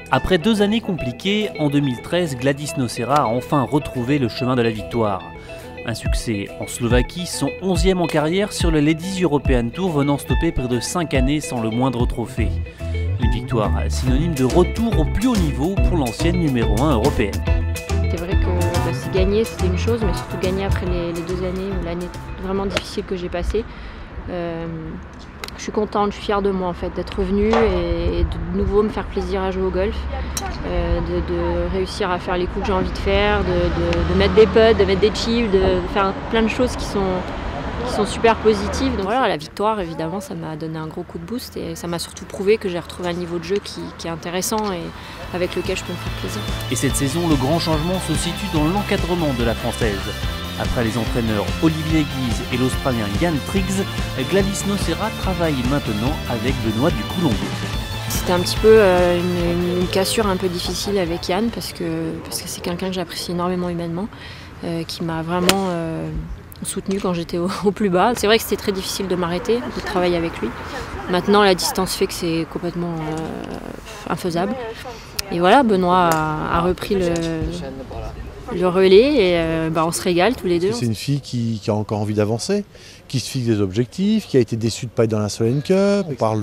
Après 2 années compliquées, en 2013, Gladys Nocera a enfin retrouvé le chemin de la victoire. Un succès en Slovaquie, son 11e en carrière sur le Ladies European Tour, venant stopper près de 5 années sans le moindre trophée. Une victoire synonyme de retour au plus haut niveau pour l'ancienne numéro 1 européenne. C'est vrai que c'est gagner, c'était une chose, mais surtout gagner après les 2 années ou l'année vraiment difficile que j'ai passée. Je suis contente, je suis fière de moi en fait, d'être revenue et de nouveau me faire plaisir à jouer au golf, de réussir à faire les coups que j'ai envie de faire, de mettre des putts, de mettre des chips, de faire plein de choses qui sont super positives. Donc voilà, la victoire évidemment ça m'a donné un gros coup de boost et ça m'a surtout prouvé que j'ai retrouvé un niveau de jeu qui est intéressant et avec lequel je peux me faire plaisir. Et cette saison, le grand changement se situe dans l'encadrement de la Française. Après les entraîneurs Olivier Guise et l'Australien Jan Triggs, Gladys Nocera travaille maintenant avec Benoît du Coulombier. C'était un petit peu une cassure un peu difficile avec Yann parce que c'est quelqu'un que j'apprécie énormément humainement, qui m'a vraiment soutenue quand j'étais au plus bas. C'est vrai que c'était très difficile de m'arrêter, de travailler avec lui. Maintenant la distance fait que c'est complètement infaisable. Et voilà, Benoît a repris le relais et on se régale tous les deux. C'est une fille qui a encore envie d'avancer, qui se fixe des objectifs, qui a été déçue de ne pas être dans la Solheim Cup. On parle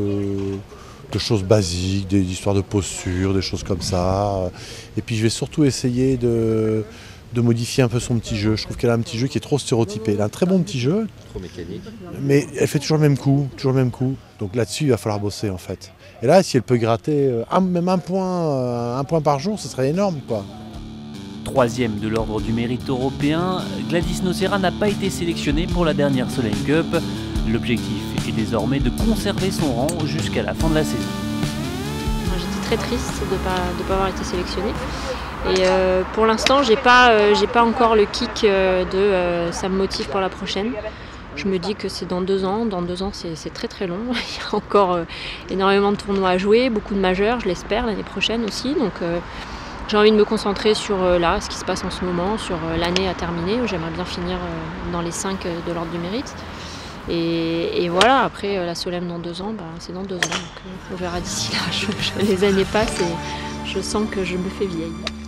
de choses basiques, d'histoires de posture, des choses comme ça. Et puis je vais surtout essayer de modifier un peu son petit jeu. Je trouve qu'elle a un petit jeu qui est trop stéréotypé. Elle a un très bon petit jeu, trop mécanique, mais elle fait toujours le même coup, Donc là-dessus, il va falloir bosser en fait. Et là, si elle peut gratter même un point par jour, ce serait énorme, quoi. 3e de l'ordre du mérite européen, Gladys Nocera n'a pas été sélectionnée pour la dernière Solheim Cup. L'objectif est désormais de conserver son rang jusqu'à la fin de la saison. J'étais très triste de ne pas avoir été sélectionnée. Et pour l'instant, j'ai pas encore le kick ça me motive pour la prochaine. Je me dis que c'est dans 2 ans. Dans 2 ans, c'est très très long. Il y a encore énormément de tournois à jouer, beaucoup de majeurs, je l'espère, l'année prochaine aussi. Donc j'ai envie de me concentrer sur ce qui se passe en ce moment, sur l'année à terminer. J'aimerais bien finir dans les 5 de l'ordre du mérite. Et voilà, après la Solheim dans 2 ans, c'est dans 2 ans. Donc on verra d'ici là. Les années passent et je sens que je me fais vieille.